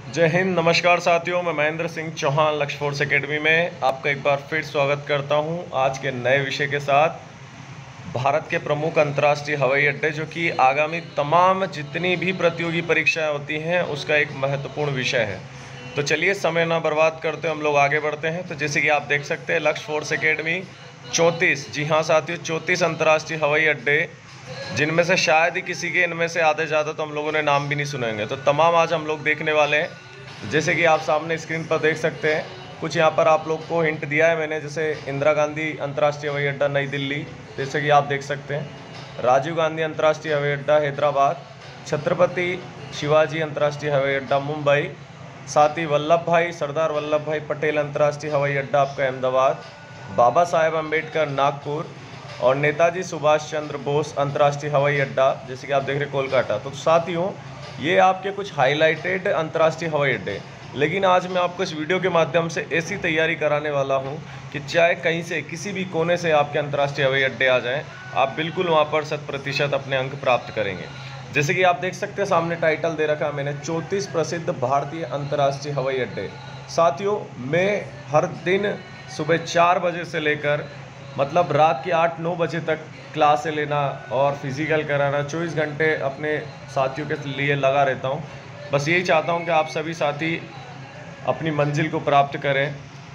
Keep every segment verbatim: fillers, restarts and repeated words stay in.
जय हिंद, नमस्कार साथियों। मैं महेंद्र सिंह चौहान लक्ष्य फोर्स एकेडमी में आपका एक बार फिर स्वागत करता हूं आज के नए विषय के साथ। भारत के प्रमुख अंतर्राष्ट्रीय हवाई अड्डे, जो कि आगामी तमाम जितनी भी प्रतियोगी परीक्षाएं होती हैं उसका एक महत्वपूर्ण विषय है। तो चलिए समय ना बर्बाद करते हम लोग आगे बढ़ते हैं। तो जैसे कि आप देख सकते हैं लक्ष्य फोर्स एकेडमी चौंतीस, जी हाँ साथियों, चौंतीस अंतर्राष्ट्रीय हवाई अड्डे, जिनमें से शायद ही किसी के इनमें से आधे ज़्यादा तो हम लोगों ने नाम भी नहीं सुनेंगे। तो तमाम आज हम लोग देखने वाले हैं। जैसे कि आप सामने स्क्रीन पर देख सकते हैं, कुछ यहाँ पर आप लोग को हिंट दिया है मैंने, जैसे इंदिरा गांधी अंतर्राष्ट्रीय हवाई अड्डा नई दिल्ली, जैसे कि आप देख सकते हैं। राजीव गांधी अंतर्राष्ट्रीय हवाई अड्डा हैदराबाद, छत्रपति शिवाजी अंतर्राष्ट्रीय हवाई अड्डा मुंबई, साथ ही वल्लभ भाई सरदार वल्लभ भाई पटेल अंतर्राष्ट्रीय हवाई अड्डा आपका अहमदाबाद, बाबा साहेब अम्बेडकर नागपुर, और नेताजी सुभाष चंद्र बोस अंतर्राष्ट्रीय हवाई अड्डा, जैसे कि आप देख रहे हैं कोलकाता। तो साथियों, ये आपके कुछ हाईलाइटेड अंतर्राष्ट्रीय हवाई अड्डे, लेकिन आज मैं आपको इस वीडियो के माध्यम से ऐसी तैयारी कराने वाला हूं कि चाहे कहीं से किसी भी कोने से आपके अंतर्राष्ट्रीय हवाई अड्डे आ जाएं, आप बिल्कुल वहां पर शत प्रतिशत अपने अंक प्राप्त करेंगे। जैसे कि आप देख सकते हैं सामने टाइटल दे रखा है मैंने, चौंतीस प्रसिद्ध भारतीय अंतर्राष्ट्रीय हवाई अड्डे। साथियों, मैं हर दिन सुबह चार बजे से लेकर मतलब रात के आठ नौ बजे तक क्लास से लेना और फिज़िकल कराना चौबीस घंटे अपने साथियों के लिए लगा रहता हूं। बस यही चाहता हूं कि आप सभी साथी अपनी मंजिल को प्राप्त करें।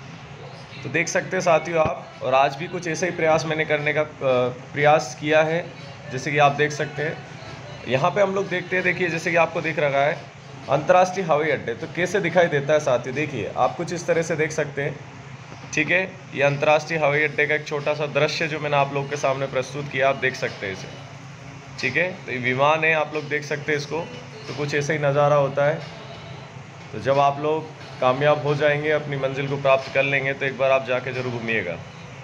तो देख सकते हैं साथियों आप, और आज भी कुछ ऐसा ही प्रयास मैंने करने का प्रयास किया है। जैसे कि आप देख सकते हैं यहाँ पे हम लोग देखते हैं, देखिए जैसे कि आपको दिख रहा है अंतर्राष्ट्रीय हवाई अड्डे, तो कैसे दिखाई देता है साथियों, देखिए आप कुछ इस तरह से देख सकते हैं। ठीक है, ये अंतर्राष्ट्रीय हवाई अड्डे का एक छोटा सा दृश्य जो मैंने आप लोग के सामने प्रस्तुत किया, आप देख सकते हैं इसे। ठीक है, तो ये विमान है, आप लोग देख सकते हैं इसको। तो कुछ ऐसा ही नज़ारा होता है। तो जब आप लोग कामयाब हो जाएंगे, अपनी मंजिल को प्राप्त कर लेंगे, तो एक बार आप जाके जरूर घूमिएगा।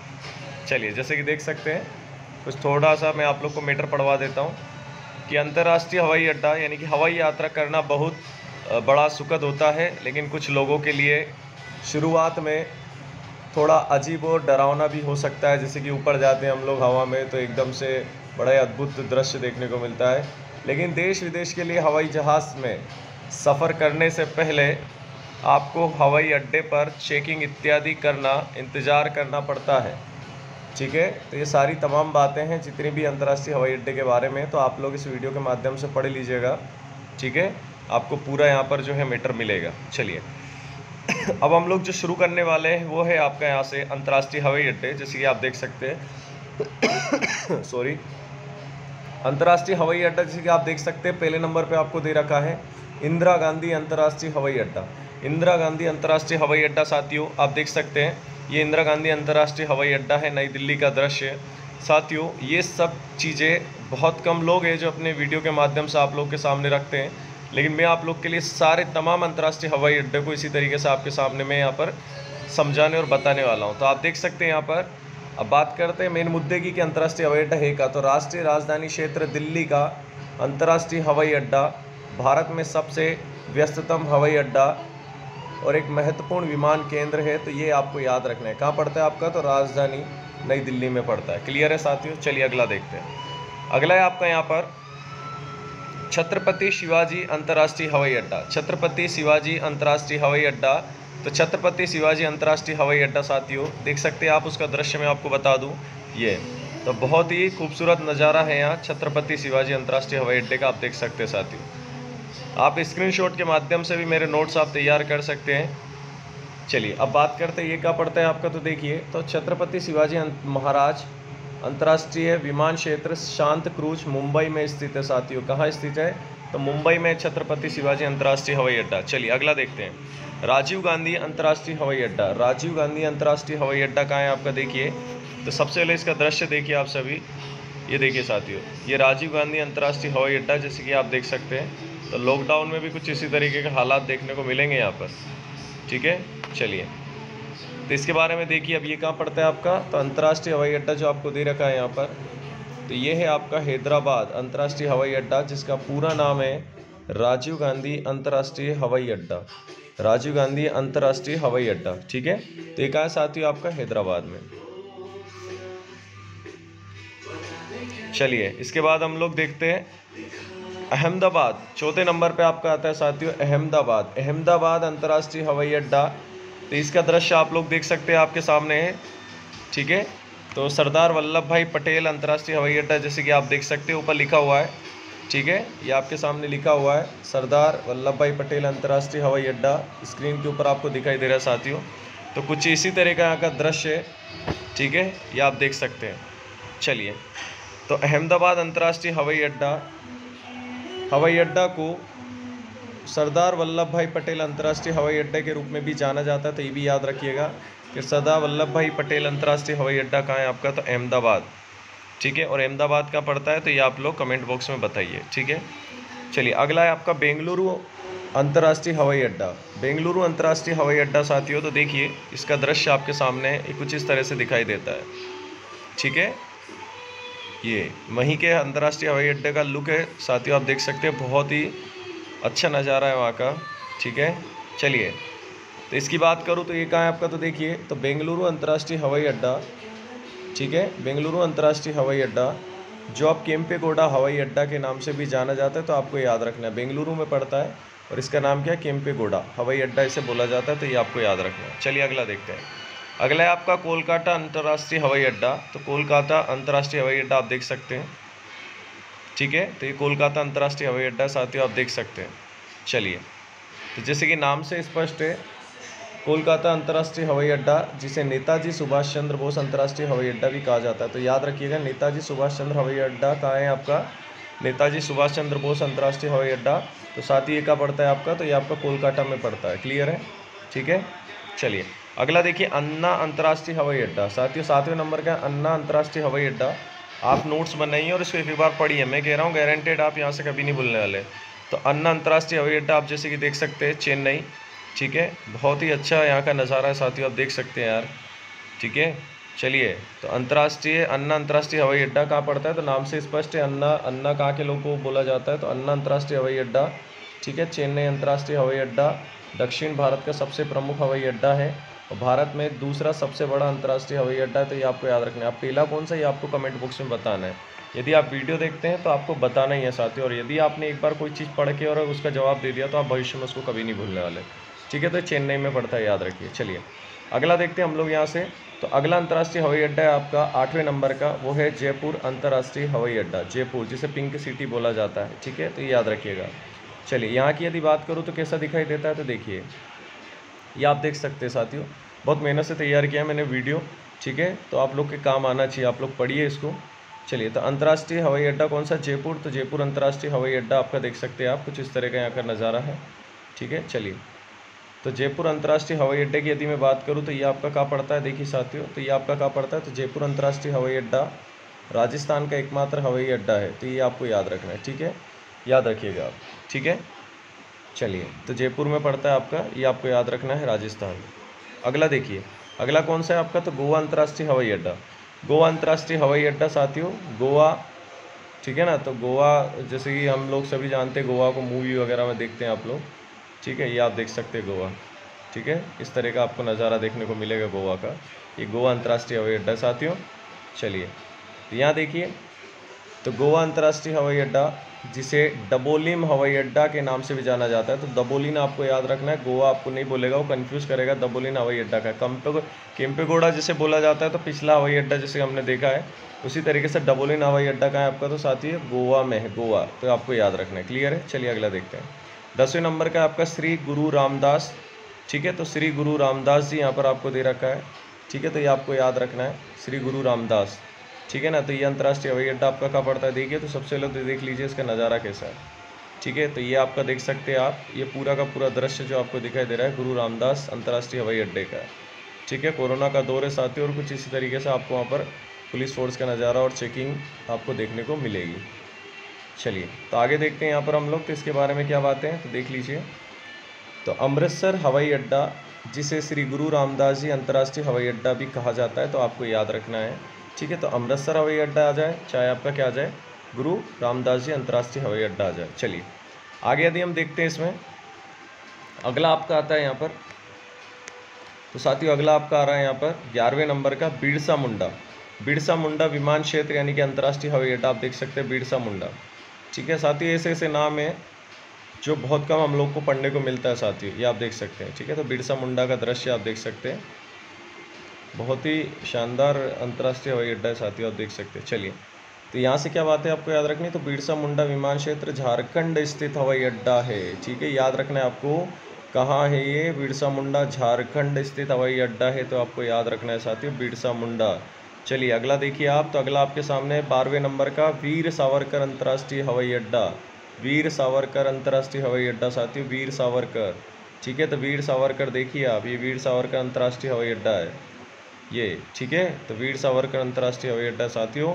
चलिए, जैसे कि देख सकते हैं, कुछ थोड़ा सा मैं आप लोग को मीटर पढ़वा देता हूँ कि अंतर्राष्ट्रीय हवाई अड्डा यानी कि हवाई यात्रा करना बहुत बड़ा सुखद होता है, लेकिन कुछ लोगों के लिए शुरुआत में थोड़ा अजीब और डरावना भी हो सकता है। जैसे कि ऊपर जाते हैं हम लोग हवा में, तो एकदम से बड़ा ही अद्भुत दृश्य देखने को मिलता है। लेकिन देश विदेश के लिए हवाई जहाज़ में सफ़र करने से पहले आपको हवाई अड्डे पर चेकिंग इत्यादि करना, इंतज़ार करना पड़ता है। ठीक है, तो ये सारी तमाम बातें हैं जितनी भी अंतर्राष्ट्रीय हवाई अड्डे के बारे में, तो आप लोग इस वीडियो के माध्यम से पढ़ लीजिएगा। ठीक है, आपको पूरा यहाँ पर जो है मीटर मिलेगा। चलिए, अब हम लोग जो शुरू करने वाले हैं वो है आपका यहाँ से अंतर्राष्ट्रीय हवाई अड्डे। जैसे कि आप देख सकते हैं सॉरी अंतर्राष्ट्रीय हवाई अड्डा, जैसे कि आप देख सकते हैं पहले नंबर पे आपको दे रखा है इंदिरा गांधी अंतर्राष्ट्रीय हवाई अड्डा। इंदिरा गांधी अंतर्राष्ट्रीय हवाई अड्डा साथियों, आप देख सकते हैं ये इंदिरा गांधी अंतर्राष्ट्रीय हवाई अड्डा है, नई दिल्ली का दृश्य। साथियों, ये सब चीज़ें बहुत कम लोग हैं जो अपने वीडियो के माध्यम से आप लोग के सामने रखते हैं, लेकिन मैं आप लोग के लिए सारे तमाम अंतर्राष्ट्रीय हवाई अड्डे को इसी तरीके से आपके सामने मैं यहाँ पर समझाने और बताने वाला हूँ। तो आप देख सकते हैं यहाँ पर, अब बात करते हैं मेन मुद्दे की कि अंतर्राष्ट्रीय हवाई अड्डा है का। तो राष्ट्रीय राजधानी क्षेत्र दिल्ली का अंतर्राष्ट्रीय हवाई अड्डा भारत में सबसे व्यस्ततम हवाई अड्डा और एक महत्वपूर्ण विमान केंद्र है। तो ये आपको याद रखना है। कहाँ पड़ता है आपका? तो राजधानी नई दिल्ली में पड़ता है। क्लियर है साथियों? चलिए अगला देखते हैं। अगला है आपका यहाँ पर छत्रपति शिवाजी अंतर्राष्ट्रीय हवाई अड्डा। छत्रपति शिवाजी अंतर्राष्ट्रीय हवाई अड्डा, तो छत्रपति शिवाजी अंतर्राष्ट्रीय हवाई अड्डा साथियों देख सकते हैं आप, उसका दृश्य मैं आपको बता दूं। ये तो बहुत ही खूबसूरत नज़ारा है यहाँ छत्रपति शिवाजी अंतर्राष्ट्रीय हवाई अड्डे का, आप देख सकते हैं साथियों। आप स्क्रीनशॉट के माध्यम से भी मेरे नोट्स आप तैयार कर सकते हैं। चलिए अब बात करते हैं ये क्या पड़ता है आपका। तो देखिए, तो छत्रपति शिवाजी महाराज अंतर्राष्ट्रीय विमान क्षेत्र शांत क्रूज मुंबई में स्थित है साथियों। कहाँ स्थित है? तो मुंबई में छत्रपति शिवाजी अंतर्राष्ट्रीय हवाई अड्डा। चलिए अगला देखते हैं, राजीव गांधी अंतर्राष्ट्रीय हवाई अड्डा। राजीव गांधी अंतर्राष्ट्रीय हवाई अड्डा कहाँ है आपका? देखिए, तो सबसे पहले इसका दृश्य देखिए आप सभी। ये देखिए साथियों, ये राजीव गांधी अंतर्राष्ट्रीय हवाई अड्डा, जैसे कि आप देख सकते हैं। तो लॉकडाउन में भी कुछ इसी तरीके के हालात देखने को मिलेंगे यहाँ पर। ठीक है, चलिए तो इसके बारे में देखिए। अब ये कहाँ पड़ता है आपका? तो अंतर्राष्ट्रीय हवाई अड्डा जो आपको दे रखा है यहाँ पर, तो ये है आपका हैदराबाद अंतर्राष्ट्रीय हवाई अड्डा, जिसका पूरा नाम है राजीव गांधी अंतर्राष्ट्रीय हवाई अड्डा। राजीव गांधी अंतर्राष्ट्रीय हवाई अड्डा। ठीक है, तो ये कहाँ है साथियों? आपका हैदराबाद में। चलिए इसके बाद हम लोग देखते हैं अहमदाबाद चौथे नंबर पे आपका आता है साथियों, अहमदाबाद। अहमदाबाद अंतर्राष्ट्रीय हवाई अड्डा, तो इसका दृश्य आप लोग देख सकते हैं आपके सामने है, ठीक है। तो सरदार वल्लभ भाई पटेल अंतर्राष्ट्रीय हवाई अड्डा, जैसे कि आप देख सकते हैं ऊपर लिखा हुआ है, ठीक है, ये आपके सामने लिखा हुआ है सरदार वल्लभ भाई पटेल अंतर्राष्ट्रीय हवाई अड्डा, स्क्रीन के ऊपर आपको दिखाई दे रहा है साथियों। तो कुछ इसी तरह का यहाँ का दृश्य है, ठीक है, ये आप देख सकते हैं। चलिए, तो अहमदाबाद अंतर्राष्ट्रीय हवाई अड्डा, हवाई अड्डा को सरदार वल्लभ भाई पटेल अंतर्राष्ट्रीय हवाई अड्डे के रूप में भी जाना जाता है, तो ये भी याद रखिएगा कि सरदार वल्लभ भाई पटेल अंतर्राष्ट्रीय हवाई अड्डा कहाँ है आपका, तो अहमदाबाद, ठीक है। और अहमदाबाद का पड़ता है, तो ये आप लोग कमेंट बॉक्स में बताइए, ठीक है। चलिए, अगला है आपका बेंगलुरु अंतर्राष्ट्रीय हवाई अड्डा। बेंगलुरु अंतर्राष्ट्रीय हवाई अड्डा साथियों, तो देखिए इसका दृश्य आपके सामने कुछ इस तरह से दिखाई देता है, ठीक है। ये वहीं के अंतर्राष्ट्रीय हवाई अड्डे का लुक है साथियों, आप देख सकते हैं, बहुत ही अच्छा नज़ारा है वहाँ का, ठीक है। चलिए, तो इसकी बात करूँ तो ये कहाँ है आपका, तो देखिए, तो बेंगलुरु अंतर्राष्ट्रीय हवाई अड्डा, ठीक है, बेंगलुरु अंतर्राष्ट्रीय हवाई अड्डा जो आप केम्पेगौड़ा हवाई अड्डा के नाम से भी जाना जाता है, तो आपको याद रखना है, बेंगलुरु में पड़ता है और इसका नाम क्या है, केम्पेगौड़ा हवाई अड्डा इसे बोला जाता है, तो ये आपको याद रखना है। चलिए, अगला देखते हैं। अगला है आपका कोलकाता अंतर्राष्ट्रीय हवाई अड्डा। तो कोलकाता अंतर्राष्ट्रीय हवाई अड्डा आप देख सकते हैं, ठीक है, तो ये कोलकाता अंतर्राष्ट्रीय हवाई अड्डा साथियों आप देख सकते हैं। चलिए, तो जैसे कि नाम से स्पष्ट है, कोलकाता अंतर्राष्ट्रीय हवाई अड्डा, जिसे नेताजी सुभाष चंद्र बोस अंतर्राष्ट्रीय हवाई अड्डा भी कहा जाता है, तो याद रखिएगा नेताजी सुभाष चंद्र हवाई अड्डा कहाँ है आपका, नेताजी सुभाष चंद्र बोस अंतर्राष्ट्रीय हवाई अड्डा, तो साथ ही ये का पड़ता है आपका, तो ये आपका कोलकाता में पड़ता है, क्लियर है, ठीक है। चलिए, अगला देखिए अन्ना अंतर्राष्ट्रीय हवाई अड्डा। साथियों, सातवें नंबर का अन्ना अंतर्राष्ट्रीय हवाई अड्डा, आप नोट्स बनाइए और इसको एक बार पढ़िए, मैं कह रहा हूँ गारंटेड आप यहाँ से कभी नहीं भूलने वाले। तो अन्ना अंतर्राष्ट्रीय हवाई अड्डा आप जैसे कि देख सकते हैं चेन्नई, ठीक है, बहुत ही अच्छा यहाँ का नज़ारा है साथियों, आप देख सकते हैं यार, ठीक है। चलिए, तो अंतर्राष्ट्रीय अन्ना अंतर्राष्ट्रीय हवाई अड्डा कहाँ पड़ता है, तो नाम से स्पष्ट है, अन्ना अन्ना कहाँ के लोगों को बोला जाता है, तो अन्ना अंतर्राष्ट्रीय हवाई अड्डा, ठीक है। चेन्नई अंतर्राष्ट्रीय हवाई अड्डा दक्षिण भारत का सबसे प्रमुख हवाई अड्डा है और भारत में दूसरा सबसे बड़ा अंतर्राष्ट्रीय हवाई अड्डा है, तो ये आपको याद रखना है। आप पहला कौन सा, ये आपको कमेंट बॉक्स में बताना है। यदि आप वीडियो देखते हैं तो आपको बताना ही है साथियों, और यदि आपने एक बार कोई चीज़ पढ़ के और उसका जवाब दे दिया तो आप भविष्य में उसको कभी नहीं भूलने वाले, ठीक है। तो चेन्नई में पड़ता है, याद रखिए। चलिए, अगला देखते हैं हम लोग यहाँ से। तो अगला अंतर्राष्ट्रीय हवाई अड्डा है आपका आठवें नंबर का, वो है जयपुर अंतर्राष्ट्रीय हवाई अड्डा, जयपुर जिसे पिंक सिटी बोला जाता है, ठीक है, तो ये याद रखिएगा। चलिए, यहाँ की यदि बात करूँ तो कैसा दिखाई देता है, तो देखिए ये आप देख सकते हैं साथियों, बहुत मेहनत से तैयार किया मैंने वीडियो, ठीक है, तो आप लोग के काम आना चाहिए, आप लोग पढ़िए इसको। चलिए, तो अंतर्राष्ट्रीय हवाई अड्डा कौन सा, जयपुर, तो जयपुर अंतर्राष्ट्रीय हवाई अड्डा आपका देख सकते हैं आप, कुछ इस तरह का यहाँ का नज़ारा है, ठीक है। चलिए, तो जयपुर अंतर्राष्ट्रीय हवाई अड्डे की यदि मैं बात करूँ तो ये आपका कहाँ पड़ता है, देखिए साथियों, तो ये आपका कहाँ पड़ता है, तो जयपुर अंतर्राष्ट्रीय हवाई अड्डा राजस्थान का एकमात्र हवाई अड्डा है, तो ये आपको याद रखना है, ठीक है, याद रखिएगा आप, ठीक है। चलिए, तो जयपुर में पड़ता है आपका, ये आपको याद रखना है, राजस्थान। अगला देखिए, अगला कौन सा है आपका, तो गोवा अंतर्राष्ट्रीय हवाई अड्डा। गोवा अंतर्राष्ट्रीय हवाई अड्डा साथियों, गोवा, ठीक है ना, तो गोवा जैसे कि हम लोग सभी जानते हैं, गोवा को मूवी वगैरह में देखते हैं आप लोग, ठीक है, ये आप देख सकते हैं गोवा, ठीक है, इस तरह का आपको नज़ारा देखने को मिलेगा गोवा का, ये गोवा अंतर्राष्ट्रीय हवाई अड्डा साथियों। चलिए, तो यहाँ देखिए, तो गोवा अंतर्राष्ट्रीय हवाई अड्डा जिसे डबोलिम हवाई अड्डा के नाम से भी जाना जाता है, तो डबोलिन आपको याद रखना है, गोवा आपको नहीं बोलेगा, वो कंफ्यूज करेगा, डबोलिन हवाई अड्डा का। कम्पे केम्पेगौड़ा जिसे बोला जाता है, तो पिछला हवाई अड्डा जैसे हमने देखा है, उसी तरीके से डबोलिन हवाई अड्डा का है आपका, तो साथी गोवा में है, गोवा, तो आपको याद रखना है, क्लियर है। चलिए, अगला देखते हैं। दसवें नंबर का आपका श्री गुरु रामदास, ठीक है, तो श्री गुरु रामदास जी यहाँ पर आपको दे रखा है, ठीक है, तो ये आपको याद रखना है, श्री गुरु रामदास, ठीक है ना। तो ये अंतर्राष्ट्रीय हवाई अड्डा आपका कहाँ पड़ता है, देखिए, तो सबसे पहले तो देख लीजिए इसका नज़ारा कैसा है, ठीक है, तो ये आपका देख सकते हैं आप, ये पूरा का पूरा दृश्य जो आपको दिखाई दे रहा है गुरु रामदास अंतर्राष्ट्रीय हवाई अड्डे का, ठीक है। कोरोना का दौर है साथियों, और कुछ इसी तरीके से आपको वहाँ पर पुलिस फोर्स का नज़ारा और चेकिंग आपको देखने को मिलेगी। चलिए, तो आगे देखते हैं यहाँ पर हम लोग, तो इसके बारे में क्या बातें हैं, तो देख लीजिए। तो अमृतसर हवाई अड्डा जिसे श्री गुरु रामदास जी अंतर्राष्ट्रीय हवाई अड्डा भी कहा जाता है, तो आपको याद रखना है, ठीक है। तो अमृतसर हवाई अड्डा आ जाए, चाहे आपका क्या आ जाए, गुरु रामदास जी अंतर्राष्ट्रीय हवाई अड्डा आ जाए। चलिए, आगे यदि हम देखते हैं इसमें, अगला आपका आता है यहाँ पर, तो साथियों अगला आपका आ रहा है यहाँ पर ग्यारहवें नंबर का बिरसा मुंडा। बिरसा मुंडा विमान क्षेत्र यानी कि अंतर्राष्ट्रीय हवाई अड्डा आप देख सकते हैं, बिरसा मुंडा, ठीक है साथियों, ऐसे ऐसे नाम है जो बहुत कम हम लोग को पढ़ने को मिलता है साथियों, ये आप देख सकते हैं। ठीक है, तो बिरसा मुंडा का दृश्य आप देख सकते हैं, बहुत ही शानदार अंतर्राष्ट्रीय हवाई अड्डा है साथियों, आप देख सकते हैं। चलिए, तो यहाँ से क्या बात है आपको याद रखनी, तो बिरसा मुंडा विमान क्षेत्र झारखंड स्थित हवाई अड्डा है। ठीक है, याद रखना है आपको, कहाँ है ये, बिरसा मुंडा झारखंड स्थित हवाई अड्डा है, तो आपको याद रखना है साथियों बिरसा मुंडा। चलिए अगला देखिए आप, तो अगला आपके सामने बारहवें नंबर का वीर सावरकर अंतर्राष्ट्रीय हवाई अड्डा। वीर सावरकर अंतर्राष्ट्रीय हवाई अड्डा साथियों, वीर सावरकर। ठीक है, तो वीर सावरकर देखिए आप, ये वीर सावरकर अंतर्राष्ट्रीय हवाई अड्डा है ये। ठीक है, तो वीर सावरकर अंतर्राष्ट्रीय हवाई अड्डा साथियों,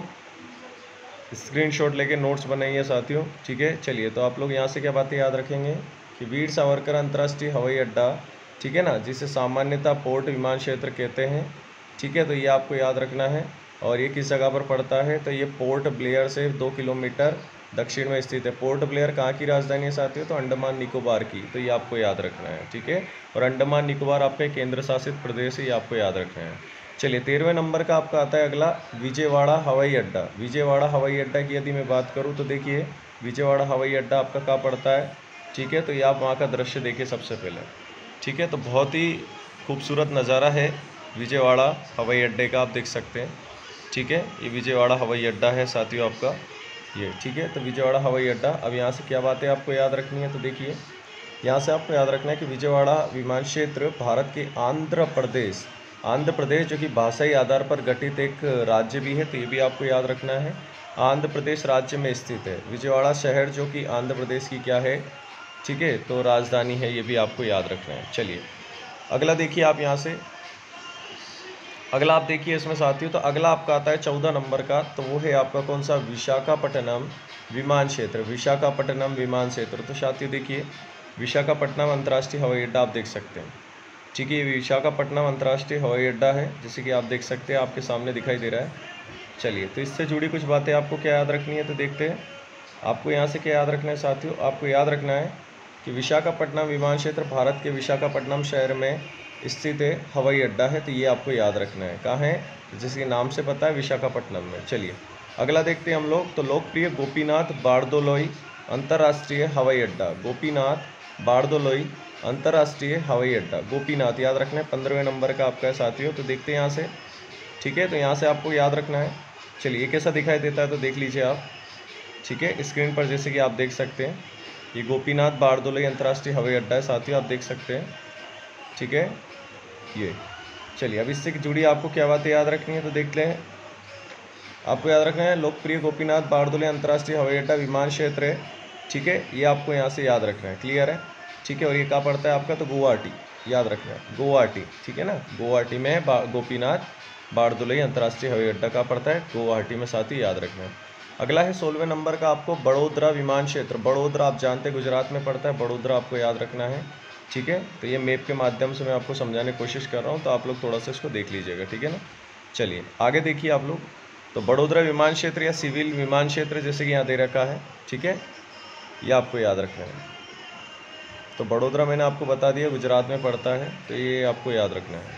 स्क्रीनशॉट लेके नोट्स बनाइए साथियों। ठीक है, चलिए तो आप लोग यहाँ से क्या बातें याद रखेंगे कि वीर सावरकर अंतर्राष्ट्रीय हवाई अड्डा, ठीक है ना, जिसे सामान्यतः पोर्ट विमान क्षेत्र कहते हैं। ठीक है, तो ये आपको याद रखना है। और ये किस जगह पर पड़ता है, तो ये पोर्ट ब्लेयर से दो किलोमीटर दक्षिण में स्थित है। पोर्ट ब्लेयर कहाँ की राजधानी है साथियों, तो अंडमान निकोबार की, तो ये आपको याद रखना है। ठीक है, और अंडमान निकोबार आपका केंद्र शासित प्रदेश है, ये आपको याद रखना है। चलिए, तेरहवें नंबर का आपका आता है अगला विजयवाड़ा हवाई अड्डा। विजयवाड़ा हवाई अड्डा की यदि मैं बात करूँ तो देखिए, विजयवाड़ा हवाई अड्डा आपका कहाँ पड़ता है। ठीक है, तो ये आप वहाँ का दृश्य देखिए सबसे पहले। ठीक है, तो बहुत ही खूबसूरत नज़ारा है विजयवाड़ा हवाई अड्डे का, आप देख सकते हैं। ठीक है, ये विजयवाड़ा हवाई अड्डा है साथियों आपका ये। ठीक है, तो विजयवाड़ा हवाई अड्डा। अब यहाँ से क्या बातें आपको याद रखनी है, तो देखिए यहाँ से आपको याद रखना है कि विजयवाड़ा विमान क्षेत्र भारत के आंध्र प्रदेश आंध्र प्रदेश जो कि भाषाई आधार पर गठित एक राज्य भी है, तो ये भी आपको याद रखना है। आंध्र प्रदेश राज्य में स्थित है विजयवाड़ा शहर, जो कि आंध्र प्रदेश की क्या है, ठीक है, तो राजधानी है, ये भी आपको याद रखना है। चलिए अगला देखिए आप यहाँ से, अगला आप देखिए इसमें साथियों, तो अगला आपका आता है चौदह नंबर का, तो वो है आपका कौन सा, विशाखापट्टनम विमान क्षेत्र। विशाखापट्टनम विमान क्षेत्र, तो साथियों देखिए विशाखापट्टनम अंतर्राष्ट्रीय हवाई अड्डा आप देख सकते हैं। ठीक है, ये विशाखापट्टनम अंतर्राष्ट्रीय हवाई अड्डा है, जैसे कि आप देख सकते हैं, आपके सामने दिखाई दे रहा है। चलिए, तो इससे जुड़ी कुछ बातें आपको क्या याद रखनी है, तो देखते हैं आपको यहाँ से क्या याद रखना है साथियों। आपको याद रखना है कि विशाखापट्टनम विमान क्षेत्र भारत के विशाखापट्टनम शहर में स्थित है हवाई अड्डा है, तो ये आपको याद रखना है। कहाँ है, तो जैसे नाम से पता है विशाखापट्टनम में। चलिए अगला देखते हैं हम लोग, तो लोकप्रिय गोपीनाथ बारदोलोई अंतर्राष्ट्रीय हवाई अड्डा। गोपीनाथ बारदोलोई अंतर्राष्ट्रीय हवाई अड्डा, गोपीनाथ याद रखना है, पंद्रहवें नंबर का आपका है साथियों। तो देखते हैं यहाँ से, ठीक है, तो यहाँ से आपको याद रखना है। चलिए कैसा दिखाई देता है, तो देख लीजिए आप। ठीक है, स्क्रीन पर जैसे कि आप देख सकते हैं, ये गोपीनाथ बारदोलोई अंतर्राष्ट्रीय हवाई अड्डा है साथियों, आप देख सकते हैं। ठीक है, ये चलिए अब इससे जुड़ी आपको क्या बातें याद रखनी है, तो देख लें। आपको याद रखना है लोकप्रिय गोपीनाथ बारदोलोई अंतर्राष्ट्रीय हवाई अड्डा विमान क्षेत्र है। ठीक है, ये आपको यहाँ से याद रखना है, क्लियर है। ठीक है, और ये कहाँ पड़ता है आपका, तो गुवाहाटी याद रखना है, गुवाहाटी। ठीक है ना, गुवाहाटी में है गोपीनाथ बारदोलोई अंतर्राष्ट्रीय हवाई अड्डा कहाँ पड़ता है, गुवाहाटी में साथ ही याद रखना है। अगला है सोलहवें नंबर का आपको बड़ोदरा विमान क्षेत्र। बड़ोदरा आप जानते हैं गुजरात में पड़ता है, बड़ोदरा आपको याद रखना है। ठीक है, तो ये मैप के माध्यम से मैं आपको समझाने की कोशिश कर रहा हूँ, तो आप लोग थोड़ा सा इसको देख लीजिएगा। ठीक है ना, चलिए आगे देखिए आप लोग, तो बड़ोदरा विमान क्षेत्र या सिविल विमान क्षेत्र जैसे कि यहाँ दे रखा है। ठीक है, ये आपको याद रखना है। तो बड़ोदरा मैंने आपको बता दिया गुजरात में पड़ता है, तो ये आपको याद रखना है।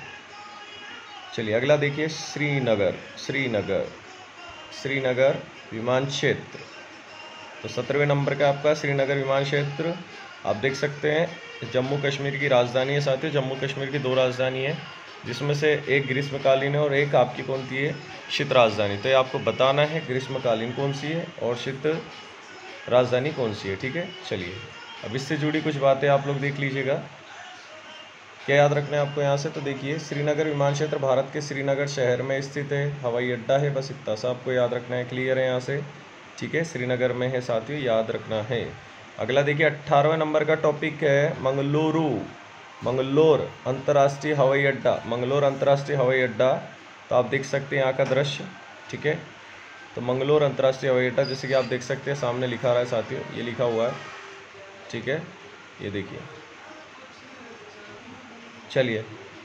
चलिए अगला देखिए श्रीनगर। श्रीनगर श्रीनगर विमान क्षेत्र, तो सत्रहवें नंबर का आपका श्रीनगर विमान क्षेत्र आप देख सकते हैं, जम्मू कश्मीर की राजधानी है साथियों। जम्मू कश्मीर की दो राजधानी है, जिसमें से एक ग्रीष्मकालीन है और एक आपकी कौन सी है, शीत राजधानी। तो ये आपको बताना है ग्रीष्मकालीन कौन सी है और शीत राजधानी कौन सी है। ठीक है, चलिए अब इससे जुड़ी कुछ बातें आप लोग देख लीजिएगा, क्या याद रखना है आपको यहाँ से। तो देखिए श्रीनगर विमान क्षेत्र भारत के श्रीनगर शहर में स्थित है, हवाई अड्डा है, बस इतना सा आपको याद रखना है, क्लियर है यहाँ से। ठीक है, श्रीनगर में है साथियों, याद रखना है। अगला देखिए अट्ठारहवें नंबर का टॉपिक है मंगलुरु। मंगलोर अंतर्राष्ट्रीय हवाई अड्डा, मंगलोर अंतर्राष्ट्रीय हवाई अड्डा, तो आप देख सकते हैं यहाँ का दृश्य। ठीक है, तो मंगलोर अंतर्राष्ट्रीय हवाई अड्डा जैसे कि आप देख सकते हैं, सामने लिखा रहा है साथियों, ये लिखा हुआ है। ठीक है, ये देखिए। चलिए,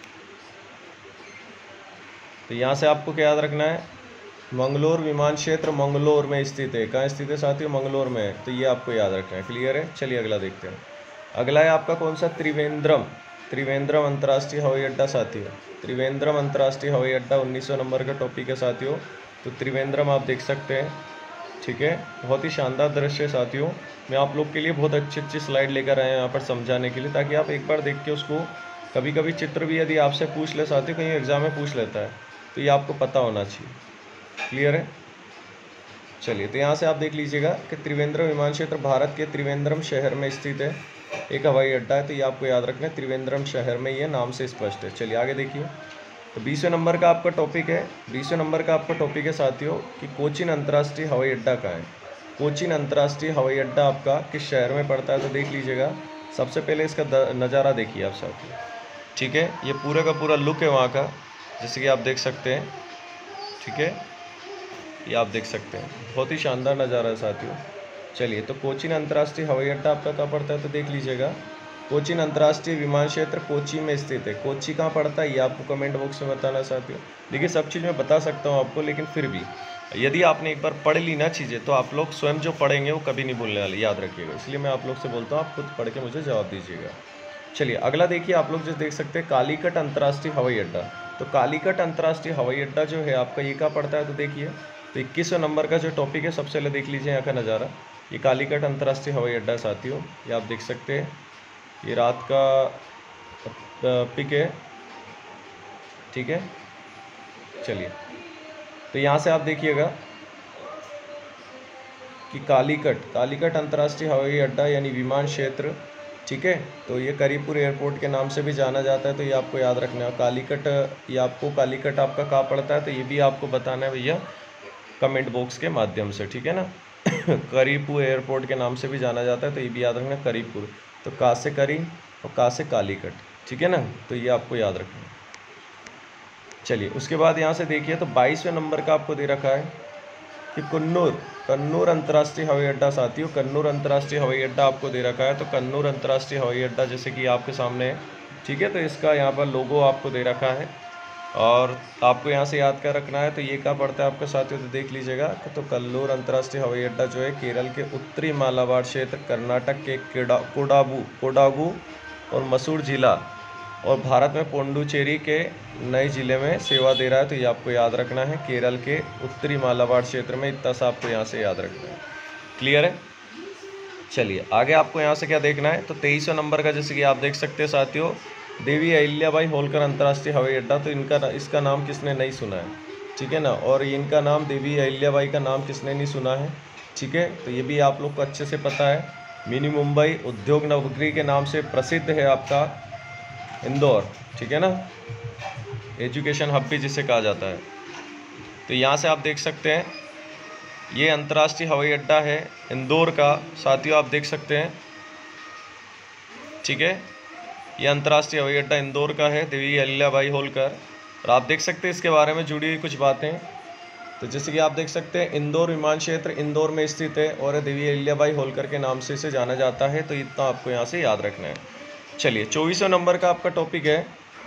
तो यहाँ से आपको क्या याद रखना है, मंगलोर विमान क्षेत्र मंगलोर में स्थित है। कहाँ स्थित है साथियों, मंगलोर में है, तो ये आपको याद रखना है, क्लियर है। चलिए अगला देखते हैं। अगला है आपका कौन सा, त्रिवेंद्रम। त्रिवेंद्रम अंतर्राष्ट्रीय हवाई अड्डा साथियों, त्रिवेंद्रम अंतर्राष्ट्रीय हवाई अड्डा उन्नीस सौ नंबर का टॉपिक है साथियों। तो त्रिवेंद्रम आप देख सकते हैं, ठीक है, बहुत ही शानदार दृश्य है साथियों। मैं आप लोग के लिए बहुत अच्छी अच्छी स्लाइड लेकर आया हूँ यहाँ पर समझाने के लिए, ताकि आप एक बार देख के उसको, कभी कभी चित्र भी यदि आपसे पूछ ले साथियों, कहीं एग्जाम में पूछ लेता है, तो ये आपको पता होना चाहिए। क्लियर है? चलिए, तो यहाँ से आप देख लीजिएगा कि त्रिवेंद्रम विमान क्षेत्र भारत के त्रिवेंद्रम शहर में स्थित है, एक हवाई अड्डा है, तो ये आपको याद रखना है, त्रिवेंद्रम शहर में, ये नाम से स्पष्ट है। चलिए आगे देखिए, तो बीसवें नंबर का आपका टॉपिक है, बीसवें नंबर का आपका टॉपिक है साथियों कि कोचीन अंतर्राष्ट्रीय हवाई अड्डा कहाँ है। कोचीन अंतर्राष्ट्रीय हवाई अड्डा आपका किस शहर में पड़ता है, तो देख लीजिएगा। सबसे पहले इसका नज़ारा देखिए आप साथियों, ठीक है, ये पूरा का पूरा लुक है वहाँ का, जैसे कि आप देख सकते हैं, ठीक है, ये आप देख सकते हैं, बहुत ही शानदार नज़ारा है साथियों। चलिए, तो कोचीन अंतर्राष्ट्रीय हवाई अड्डा आपका कहाँ पड़ता है, तो देख लीजिएगा, कोचीन अंतर्राष्ट्रीय विमान क्षेत्र कोची में स्थित है। कोची कहाँ पड़ता है ये आपको कमेंट बॉक्स में बताना है साथियों। देखिए, सब चीज़ मैं बता सकता हूँ आपको, लेकिन फिर भी यदि आपने एक बार पढ़ ली ना चीज़ें, तो आप लोग स्वयं जो पढ़ेंगे वो कभी नहीं भूलने वाले, याद रखिएगा। इसलिए मैं आप लोग से बोलता हूँ, आप खुद पढ़ के मुझे जवाब दीजिएगा। चलिए अगला देखिए, आप लोग जो देख सकते हैं कालीकट अंतर्राष्ट्रीय हवाई अड्डा। तो कालीकट अंतर्राष्ट्रीय हवाई अड्डा जो है आपका, ये कहाँ पड़ता है, तो देखिए, तो इक्कीसवें नंबर का जो टॉपिक है, सबसे पहले देख लीजिए यहाँ का नज़ारा। ये कालीकट अंतर्राष्ट्रीय हवाई अड्डा साथियों, ये आप देख सकते हैं, ये रात का पिक है, ठीक है। चलिए, तो यहाँ से आप देखिएगा कि कालीकट कालीकट अंतर्राष्ट्रीय हवाई अड्डा यानी विमान क्षेत्र, ठीक है, तो ये करीपुर एयरपोर्ट के नाम से भी जाना जाता है, तो ये आपको याद रखना है। कालीकट, ये आपको कालीकट आपका कहाँ पड़ता है, तो ये भी आपको बताना है भैया कमेंट बॉक्स के माध्यम से, ठीक है ना। करीपुर एयरपोर्ट के नाम से भी जाना जाता है, तो ये भी याद रखना, करीपुर, तो का से करी और का से कालीकट, ठीक है ना, तो ये आपको याद रखना है। चलिए, उसके बाद यहाँ से देखिए, तो बाईसवें नंबर का आपको दे रखा है कि कन्नूर कन्नूर अंतर्राष्ट्रीय हवाई अड्डा साथियों, कन्नूर अंतर्राष्ट्रीय हवाई अड्डा आपको दे रखा है। तो कन्नूर अंतर्राष्ट्रीय हवाई अड्डा जैसे कि आपके सामने है, ठीक है, तो इसका यहाँ पर लोगो आपको दे रखा है और आपको यहाँ से याद कर रखना है। तो ये क्या पड़ता है आपके साथियों, तो देख लीजिएगा, तो कन्नूर अंतर्राष्ट्रीय हवाई अड्डा जो है केरल के उत्तरी मालाबार क्षेत्र, कर्नाटक के कोडागू कोडागू और मसूर जिला और भारत में पोंडुचेरी के नए ज़िले में सेवा दे रहा है। तो ये आपको याद रखना है, केरल के उत्तरी मालाबार क्षेत्र में, इतना सा आपको यहाँ से याद रखना है। क्लियर है? चलिए आगे आपको यहाँ से क्या देखना है, तो तेईसवें नंबर का जैसे कि आप देख सकते हैं साथियों, देवी अहिल्याबाई होलकर अंतर्राष्ट्रीय हवाई अड्डा। तो इनका इसका नाम किसने नहीं सुना है, ठीक है ना, और इनका नाम देवी अहिल्याबाई का नाम किसने नहीं सुना है, ठीक है, तो ये भी आप लोग को अच्छे से पता है। मिनी मुंबई उद्योग नगरी के नाम से प्रसिद्ध है आपका इंदौर, ठीक है ना, एजुकेशन हब भी जिसे कहा जाता है। तो यहाँ से आप देख सकते हैं, ये अंतर्राष्ट्रीय हवाई अड्डा है इंदौर का साथियों, आप देख सकते हैं, ठीक है, ये अंतर्राष्ट्रीय हवाई अड्डा इंदौर का है, देवी अहिल्याबाई होलकर। और आप देख सकते हैं इसके बारे में जुड़ी हुई कुछ बातें, तो जैसे कि आप देख सकते हैं, इंदौर विमान क्षेत्र इंदौर में स्थित है और देवी अहिल्याबाई होलकर के नाम से इसे जाना जाता है। तो इतना आपको यहाँ से याद रखना है। चलिए, चौबीसवें नंबर का आपका टॉपिक है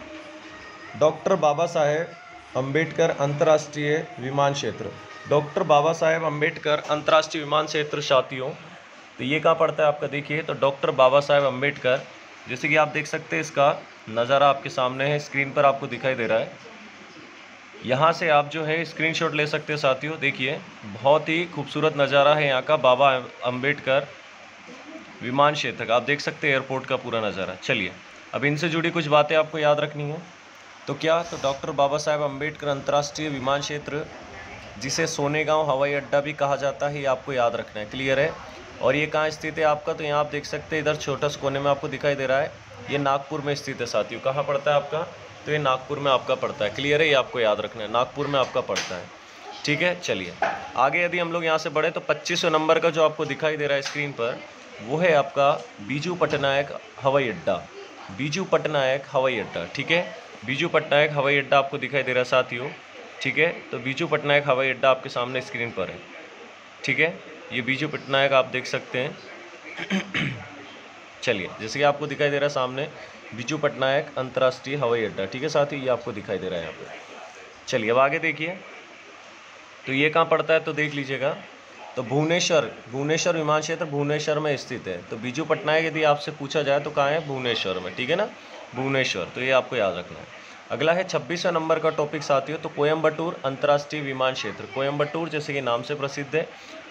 डॉक्टर बाबा साहेब अम्बेडकर अंतर्राष्ट्रीय विमान क्षेत्र। डॉक्टर बाबा साहेब अम्बेडकर अंतर्राष्ट्रीय विमान क्षेत्र साथियों, तो ये कहाँ पड़ता है आपका, देखिए, तो डॉक्टर बाबा साहेब अम्बेडकर, जैसे कि आप देख सकते हैं, इसका नज़ारा आपके सामने है, स्क्रीन पर आपको दिखाई दे रहा है। यहाँ से आप जो है स्क्रीनशॉट ले सकते हैं साथियों। देखिए, बहुत ही खूबसूरत नज़ारा है यहाँ का बाबा अम्बेडकर विमान क्षेत्र का, आप देख सकते हैं एयरपोर्ट का पूरा नज़ारा। चलिए, अब इनसे जुड़ी कुछ बातें आपको याद रखनी है। तो क्या, तो डॉक्टर बाबा साहेब अम्बेडकर अंतर्राष्ट्रीय विमान क्षेत्र, जिसे सोनेगांव हवाई अड्डा भी कहा जाता है, ये आपको याद रखना है। क्लियर है? और ये कहाँ स्थित है आपका, तो यहाँ आप देख सकते हैं, इधर छोटा सा कोने में आपको दिखाई दे रहा है, ये नागपुर में स्थित है साथियों। कहाँ पड़ता है आपका, तो ये नागपुर में आपका पड़ता है। क्लियर है? ये आपको याद रखना है, नागपुर में आपका पड़ता है, ठीक है। चलिए आगे यदि हम लोग यहाँ से बढ़े, तो पच्चीसवें नंबर का जो आपको दिखाई दे रहा है स्क्रीन पर, वो है आपका बीजू पटनायक हवाई अड्डा। बीजू पटनायक हवाई अड्डा, ठीक है, बीजू पटनायक हवाई अड्डा आपको दिखाई दे रहा है साथियों, ठीक है। तो बीजू पटनायक हवाई अड्डा आपके सामने स्क्रीन पर है, ठीक है, ये बीजू पटनायक आप देख सकते हैं। चलिए, जैसे कि आपको दिखाई दे रहा है सामने, बीजू पटनायक अंतर्राष्ट्रीय हवाई अड्डा, ठीक है साथियों, ये आपको दिखाई दे रहा है यहाँ पर। चलिए, अब आगे देखिए, तो ये कहाँ पड़ता है, तो देख लीजिएगा, तो भुवनेश्वर भुवनेश्वर विमान क्षेत्र भुवनेश्वर में स्थित है। तो बीजू पटनायक यदि आपसे पूछा जाए तो कहाँ है, भुवनेश्वर में, ठीक है ना, भुवनेश्वर। तो ये आपको याद रखना है। अगला है छब्बीसवें नंबर का टॉपिक साथियों, तो कोयम्बटूर अंतर्राष्ट्रीय विमान क्षेत्र। कोयम्बटूर जैसे कि नाम से प्रसिद्ध है,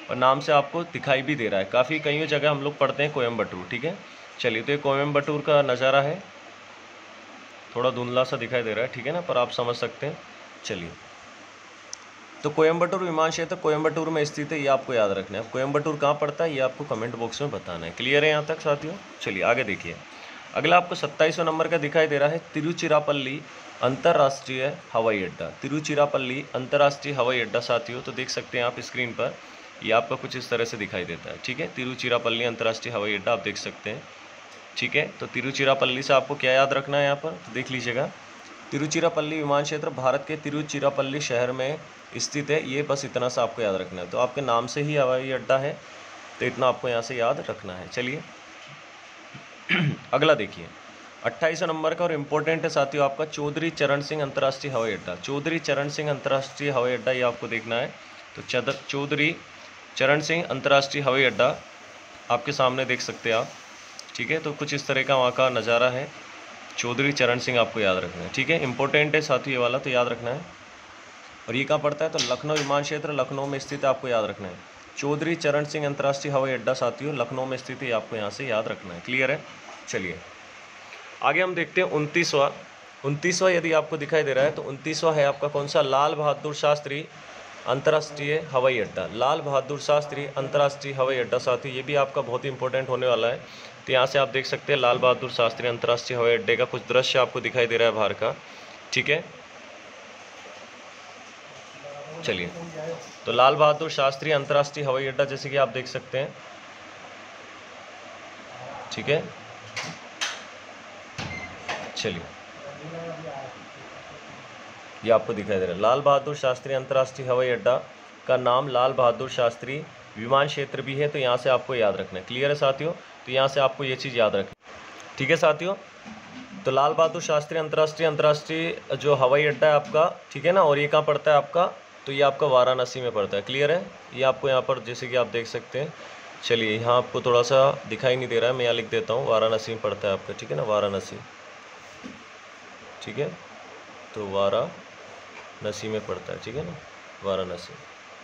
और नाम से आपको दिखाई भी दे रहा है। काफ़ी कई जगह हम लोग पढ़ते हैं कोयम्बटूर, ठीक है। चलिए, तो ये कोयम्बटूर का नज़ारा है, थोड़ा धुंधला सा दिखाई दे रहा है, ठीक है ना, पर आप समझ सकते हैं। चलिए, तो कोयम्बटूर विमान क्षेत्र कोयम्बटूर में स्थित है, ये आपको याद रखना है। कोयम्बटूर कहाँ पड़ता है ये आपको कमेंट बॉक्स में बताना है। क्लियर है यहाँ तक साथियों? चलिए आगे देखिए। अगला आपको सत्ताईसवें नंबर का दिखाई दे रहा है तिरुचिरापल्ली अंतर्राष्ट्रीय हवाई अड्डा। तिरुचिरापल्ली अंतर्राष्ट्रीय हवाई अड्डा साथियों, तो देख सकते हैं आप स्क्रीन पर, ये आपका कुछ इस तरह से दिखाई देता है, ठीक है। तिरुचिरापल्ली अंतर्राष्ट्रीय हवाई अड्डा आप देख सकते हैं, ठीक है। तो तिरुचिरापल्ली से आपको क्या याद रखना है यहाँ पर, तो देख लीजिएगा। तिरुचिरापल्ली विमान क्षेत्र भारत के तिरुचिरापल्ली शहर में स्थित है, ये बस इतना सा आपको याद रखना है। तो आपके नाम से ही हवाई अड्डा है, तो इतना आपको यहाँ से याद रखना है। चलिए अगला देखिए, अट्ठाईस नंबर का और इम्पोर्टेंट है साथियों आपका चौधरी चरण सिंह अंतर्राष्ट्रीय हवाई अड्डा। चौधरी चरण सिंह अंतर्राष्ट्रीय हवाई अड्डा ये आपको देखना है। तो चदर चौधरी चरण सिंह अंतर्राष्ट्रीय हवाई अड्डा आपके सामने देख सकते हैं आप, ठीक है। तो कुछ इस तरह का वहाँ का नज़ारा है। चौधरी चरण सिंह आपको याद रखना है, ठीक है। इंपॉर्टेंट है साथियों ये वाला, तो याद रखना है। और ये कहाँ पड़ता है, तो लखनऊ विमान क्षेत्र लखनऊ में स्थित है, आपको याद रखना है। चौधरी चरण सिंह अंतर्राष्ट्रीय हवाई अड्डा साथियों लखनऊ में स्थित है, आपको यहाँ से याद रखना है। क्लियर है? चलिए आगे हम देखते हैं उनतीसवां। उनतीसवां यदि आपको दिखाई दे रहा है तो उनतीसवां है आपका कौन सा, लाल बहादुर शास्त्री अंतर्राष्ट्रीय हवाई अड्डा। लाल बहादुर शास्त्री अंतर्राष्ट्रीय हवाई अड्डा साथियों, ये भी आपका बहुत ही इंपॉर्टेंट होने वाला है। तो यहाँ से आप देख सकते हैं लाल बहादुर शास्त्री अंतर्राष्ट्रीय हवाई अड्डे का कुछ दृश्य आपको दिखाई दे रहा है बाहर का, ठीक है। चलिए, तो लाल बहादुर शास्त्री अंतर्राष्ट्रीय हवाई अड्डा जैसे कि आप देख सकते हैं, ठीक है। चलिए, ये आपको दिखाई दे रहा है लाल बहादुर शास्त्री अंतर्राष्ट्रीय हवाई अड्डा का नाम लाल बहादुर शास्त्री विमान क्षेत्र भी है, तो यहाँ से आपको याद रखना है। क्लियर है साथियों? तो यहाँ से आपको ये चीज़ याद रखनी, ठीक है साथियों। तो लाल बहादुर शास्त्री अंतर्राष्ट्रीय अंतर्राष्ट्रीय जो हवाई अड्डा है आपका, ठीक है ना, और ये कहाँ पड़ता है आपका, तो ये आपका वाराणसी में पड़ता है। क्लियर है? ये आपको यहाँ पर जैसे कि आप देख सकते हैं। चलिए, यहाँ आपको थोड़ा सा दिखाई नहीं दे रहा है, मैं यहाँ लिख देता हूँ, वाराणसी में पड़ता है आपका, ठीक है ना, वाराणसी, ठीक है। तो वाराणसी में पड़ता है, ठीक है ना, वाराणसी।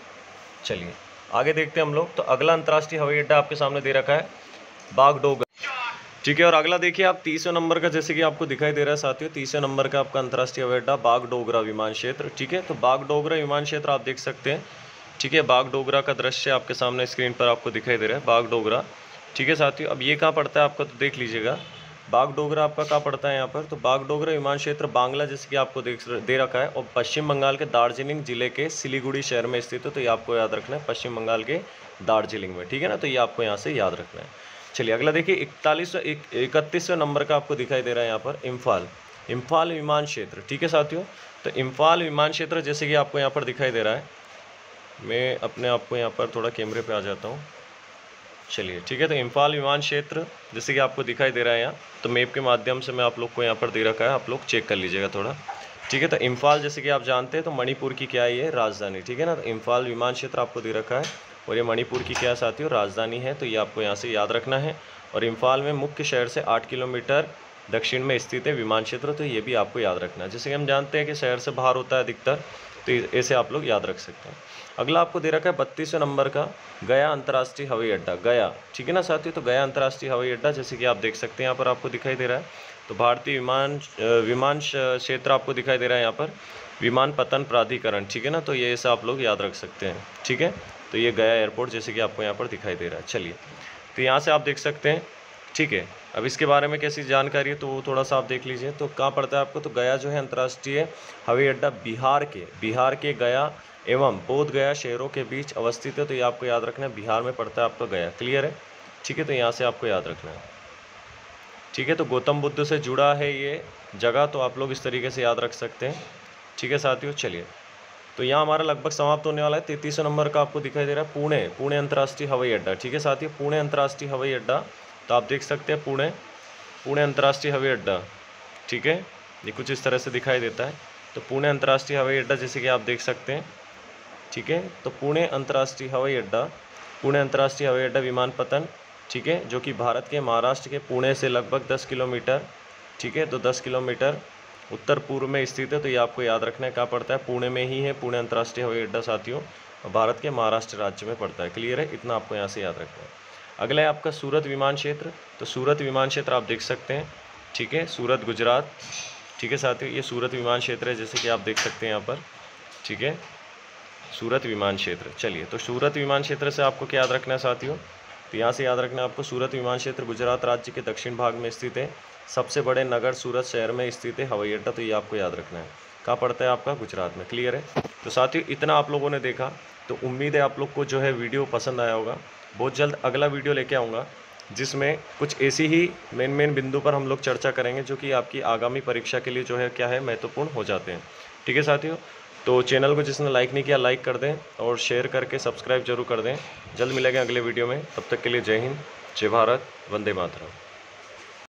चलिए आगे देखते हैं हम लोग। तो अगला अंतर्राष्ट्रीय हवाई अड्डा आपके सामने दे रखा है बागडोगरा, ठीक है। और अगला देखिए आप तीसरे नंबर का, जैसे कि आपको दिखाई दे रहा है साथियों, तीसरे नंबर का आपका अंतर्राष्ट्रीय हवाई अड्डा बागडोगरा विमान क्षेत्र, ठीक है। तो बागडोगरा विमान क्षेत्र आप देख सकते हैं, ठीक है। बागडोगरा का दृश्य आपके सामने स्क्रीन पर आपको दिखाई दे रहा है, बागडोगरा, ठीक है साथियों। अब ये कहाँ पड़ता है आपका, तो देख लीजिएगा, बागडोगरा आपका कहाँ पड़ता है यहाँ पर, तो बागडोगरा विमान क्षेत्र बांग्ला जैसे कि आपको देख दे रखा है, और पश्चिम बंगाल के दार्जिलिंग जिले के सिलीगुड़ी शहर में स्थित है। तो ये आपको याद रखना है, पश्चिम बंगाल के दार्जिलिंग में, ठीक है ना। तो ये आपको यहाँ से याद रखना है। चलिए अगला देखिए, इकतालीसवें इकतीसवें नंबर का आपको दिखाई दे रहा है यहाँ पर इम्फाल, इम्फाल विमान क्षेत्र, ठीक है साथियों। तो इम्फाल विमान क्षेत्र जैसे कि आपको यहाँ पर दिखाई दे रहा है, मैं अपने आप को यहाँ पर थोड़ा कैमरे पे आ जाता हूँ। चलिए ठीक है, तो इम्फाल विमान क्षेत्र जैसे कि आपको दिखाई दे रहा है यहाँ, तो मैप के माध्यम से मैं आप लोग को यहाँ पर दे रखा है, आप लोग चेक कर लीजिएगा थोड़ा, ठीक है। तो इम्फाल जैसे कि आप जानते हैं तो मणिपुर की क्या है ये राजधानी, ठीक है ना। तो इम्फाल विमान क्षेत्र आपको दे रखा है और ये मणिपुर की क्या साथियों राजधानी है, तो ये आपको यहाँ से याद रखना है। और इम्फाल में मुख्य शहर से आठ किलोमीटर दक्षिण में स्थित है विमान क्षेत्र, तो ये भी आपको याद रखना है। जैसे कि हम जानते हैं कि शहर से बाहर होता है अधिकतर, तो ऐसे आप लोग याद रख सकते हैं। अगला आपको दे रखा है बत्तीसवें नंबर का गया अंतर्राष्ट्रीय हवाई अड्डा, गया, ठीक है ना साथियों। तो गया अंतर्राष्ट्रीय हवाई अड्डा जैसे कि आप देख सकते हैं यहाँ पर आपको दिखाई दे रहा है, तो भारतीय विमान विमान क्षेत्र आपको दिखाई दे रहा है यहाँ पर, विमानपत्तन प्राधिकरण, ठीक है ना। तो ये ऐसा आप लोग याद रख सकते हैं, ठीक है। तो ये गया एयरपोर्ट जैसे कि आपको यहाँ पर दिखाई दे रहा है। चलिए, तो यहाँ से आप देख सकते हैं, ठीक है। अब इसके बारे में कैसी जानकारी है तो वो थोड़ा सा आप देख लीजिए। तो कहाँ पड़ता है आपको, तो गया जो है अंतर्राष्ट्रीय हवाई अड्डा बिहार के बिहार के गया एवं बोध गया शहरों के बीच अवस्थित है, तो ये आपको याद रखना है, बिहार में पड़ता है आपका गया। क्लियर है, ठीक है। तो यहाँ से आपको याद रखना है, ठीक है। तो गौतम बुद्ध से जुड़ा है ये जगह, तो आप लोग इस तरीके से याद रख सकते हैं, ठीक है साथियों। चलिए, तो यहाँ हमारा लगभग समाप्त होने वाला है। तैंतीस नंबर का आपको दिखाई दे रहा है पुणे, पुणे अंतर्राष्ट्रीय हवाई अड्डा, ठीक है साथियों। पुणे अंतर्राष्ट्रीय हवाई अड्डा, तो आप देख सकते हैं पुणे पुणे अंतर्राष्ट्रीय हवाई अड्डा, ठीक है। ये कुछ इस तरह से दिखाई देता है। तो पुणे अंतर्राष्ट्रीय हवाई अड्डा जैसे कि आप देख सकते हैं, ठीक है। तो पुणे अंतर्राष्ट्रीय हवाई अड्डा, पुणे अंतर्राष्ट्रीय हवाई अड्डा विमानपत्तन, ठीक है, जो कि भारत के महाराष्ट्र के पुणे से लगभग दस किलोमीटर, ठीक है, तो दस किलोमीटर उत्तर पूर्व में स्थित है। तो ये आपको याद रखना है, कहाँ पड़ता है, पुणे में ही है पुणे अंतर्राष्ट्रीय हवाई अड्डा साथियों। और भारत के महाराष्ट्र राज्य में पड़ता है। क्लियर है, इतना आपको यहाँ से याद रखना है। अगला है आपका सूरत विमान क्षेत्र। तो सूरत विमान क्षेत्र आप देख सकते हैं, ठीक है, सूरत गुजरात। ठीक है साथियों, ये सूरत विमान क्षेत्र है, जैसे कि आप देख सकते हैं यहाँ पर, ठीक है, सूरत विमान क्षेत्र। चलिए, तो सूरत विमान क्षेत्र से आपको क्या याद रखना है साथियों? तो यहाँ से याद रखना है आपको, सूरत विमान क्षेत्र गुजरात राज्य के दक्षिण भाग में स्थित है। सबसे बड़े नगर सूरत शहर में स्थित है हवाई अड्डा। तो ये आपको याद रखना है, कहाँ पड़ता है आपका? गुजरात में। क्लियर है। तो साथियों, इतना आप लोगों ने देखा, तो उम्मीद है आप लोग को जो है वीडियो पसंद आया होगा। बहुत जल्द अगला वीडियो लेके आऊँगा, जिसमें कुछ ऐसी ही मेन मेन बिंदु पर हम लोग चर्चा करेंगे, जो कि आपकी आगामी परीक्षा के लिए जो है क्या है, महत्वपूर्ण हो जाते हैं। ठीक है साथियों, तो चैनल को जिसने लाइक नहीं किया लाइक कर दें और शेयर करके सब्सक्राइब जरूर कर दें। जल्द मिलेंगे अगले वीडियो में, तब तक के लिए जय हिंद, जय भारत, वंदे मातरम।